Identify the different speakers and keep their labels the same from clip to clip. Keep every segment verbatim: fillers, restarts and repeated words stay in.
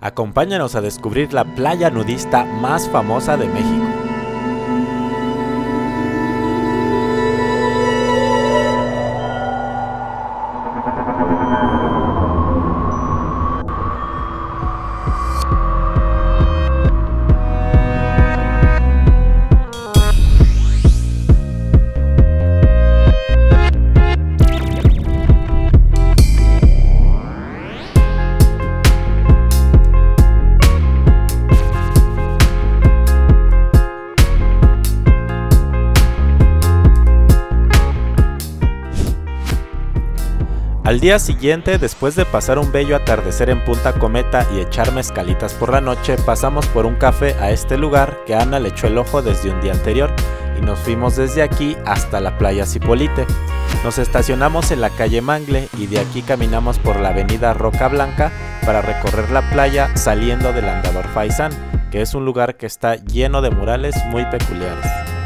Speaker 1: Acompáñanos a descubrir la playa nudista más famosa de México. Al día siguiente, después de pasar un bello atardecer en Punta Cometa y echar mezcalitas por la noche, pasamos por un café a este lugar que Ana le echó el ojo desde un día anterior y nos fuimos desde aquí hasta la playa Zipolite. Nos estacionamos en la calle Mangle y de aquí caminamos por la avenida Roca Blanca para recorrer la playa saliendo del Andador Faisán, que es un lugar que está lleno de murales muy peculiares.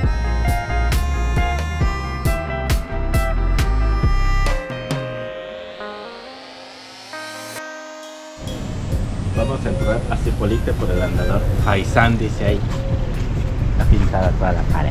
Speaker 1: Vamos a entrar a Zipolite por el Andador Faisán, dice ahí. Está pintada toda la pared.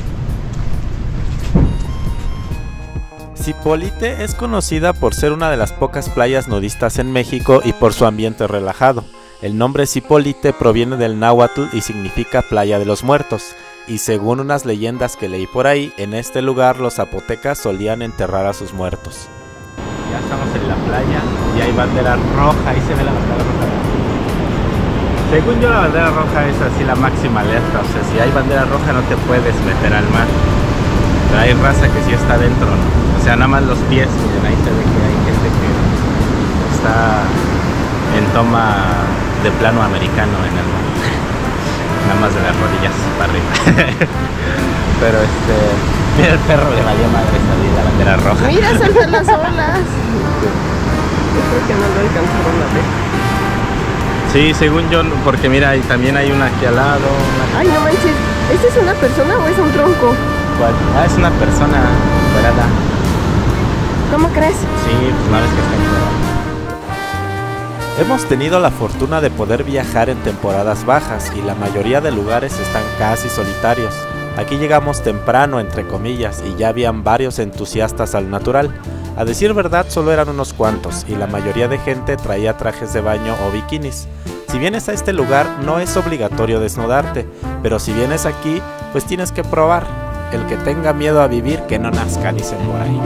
Speaker 1: Zipolite es conocida por ser una de las pocas playas nudistas en México y por su ambiente relajado. El nombre Zipolite proviene del náhuatl y significa playa de los muertos. Y según unas leyendas que leí por ahí, en este lugar los zapotecas solían enterrar a sus muertos. Ya estamos en la playa y hay bandera roja, ahí se ve la bandera roja. Según yo, la bandera roja es así la máxima alerta, o sea, si hay bandera roja no te puedes meter al mar. Pero hay raza que sí está dentro, ¿no? O sea, nada más los pies, miren, ahí se ve que hay gente que está en toma de plano americano en el mar. Nada más de las rodillas para arriba. Pero este, mira, el perro le valió madre salir la bandera roja.
Speaker 2: Mira, saltan las olas. Yo creo que no lo alcanzaron a ver.
Speaker 1: Sí, según yo, porque mira, ahí también hay una aquí al lado. Una...
Speaker 2: Ay, no manches, ¿esta es una persona o es un tronco?
Speaker 1: ¿Cuál? Ah, es una persona encuerada.
Speaker 2: ¿Cómo crees?
Speaker 1: Sí, pues no ves que está encuerada. Hemos tenido la fortuna de poder viajar en temporadas bajas y la mayoría de lugares están casi solitarios. Aquí llegamos temprano, entre comillas, y ya habían varios entusiastas al natural. A decir verdad, solo eran unos cuantos, y la mayoría de gente traía trajes de baño o bikinis. Si vienes a este lugar, no es obligatorio desnudarte, pero si vienes aquí, pues tienes que probar. El que tenga miedo a vivir, que no nazca, dicen por ahí.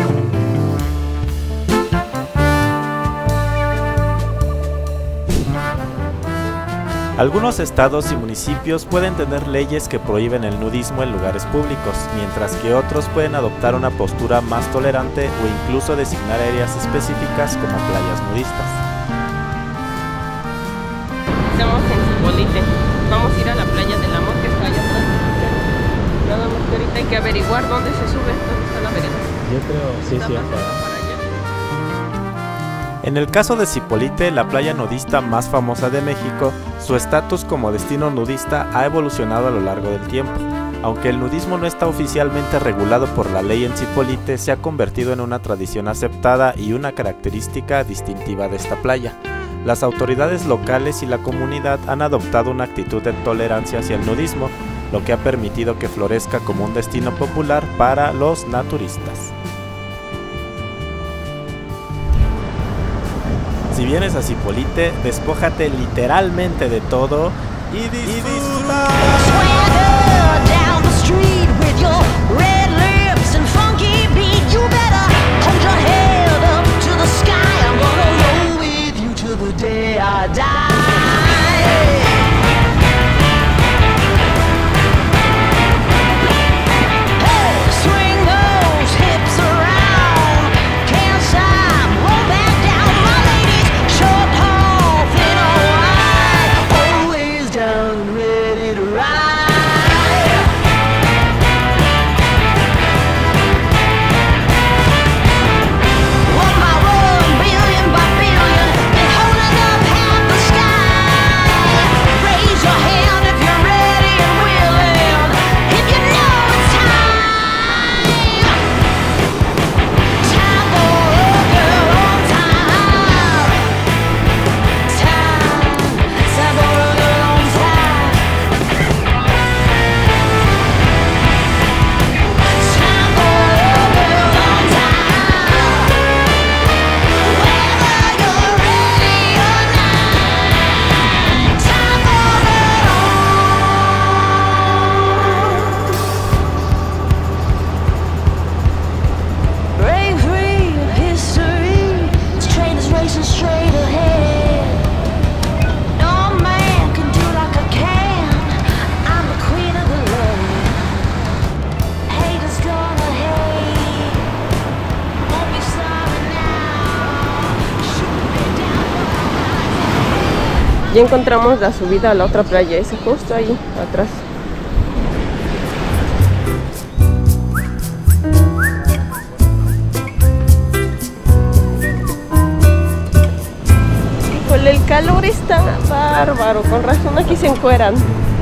Speaker 1: Algunos estados y municipios pueden tener leyes que prohíben el nudismo en lugares públicos, mientras que otros pueden adoptar una postura más tolerante o incluso designar áreas específicas como playas nudistas.
Speaker 2: Estamos en Zipolite. Vamos a ir a la playa del amor que está allá atrás. Nada más que ahorita hay que averiguar dónde se sube, dónde está la vereda.
Speaker 1: Yo creo, sí,
Speaker 2: Está
Speaker 1: sí,
Speaker 2: más
Speaker 1: acá.
Speaker 2: para allá.
Speaker 1: En el caso de Zipolite, la playa nudista más famosa de México, su estatus como destino nudista ha evolucionado a lo largo del tiempo. Aunque el nudismo no está oficialmente regulado por la ley en Zipolite, se ha convertido en una tradición aceptada y una característica distintiva de esta playa. Las autoridades locales y la comunidad han adoptado una actitud de tolerancia hacia el nudismo, lo que ha permitido que florezca como un destino popular para los naturistas. Si vienes a Zipolite, despójate literalmente de todo y disfruta.
Speaker 3: One by one, billion by billion, been holding up half the sky.
Speaker 2: Ya encontramos la subida a la otra playa, esa justo ahí atrás. Híjole, el calor está bárbaro, con razón aquí se encueran.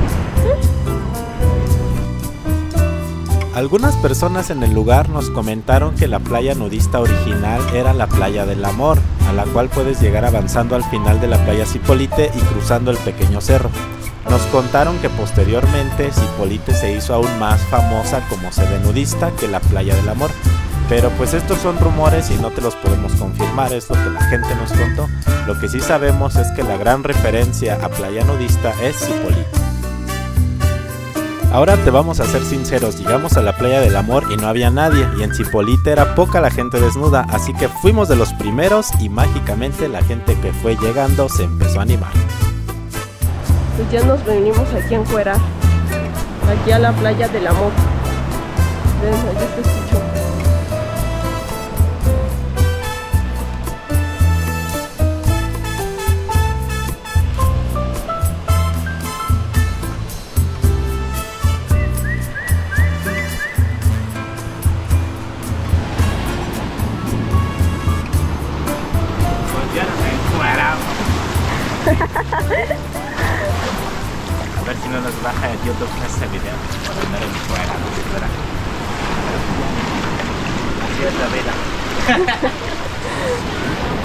Speaker 1: Algunas personas en el lugar nos comentaron que la playa nudista original era la Playa del Amor, a la cual puedes llegar avanzando al final de la playa Zipolite y cruzando el pequeño cerro. Nos contaron que posteriormente Zipolite se hizo aún más famosa como sede nudista que la Playa del Amor, pero pues estos son rumores y no te los podemos confirmar, es lo que la gente nos contó. Lo que sí sabemos es que la gran referencia a playa nudista es Zipolite. Ahora te vamos a ser sinceros, llegamos a la Playa del Amor y no había nadie, y en Zipolite era poca la gente desnuda, así que fuimos de los primeros y mágicamente la gente que fue llegando se empezó a animar.
Speaker 2: Pues ya nos venimos aquí a encuerar, aquí a la Playa del Amor. Ven, allá te escucho.
Speaker 1: A ver si no nos baja el YouTube este video por andar en fuera, no fuera. Así es la vida.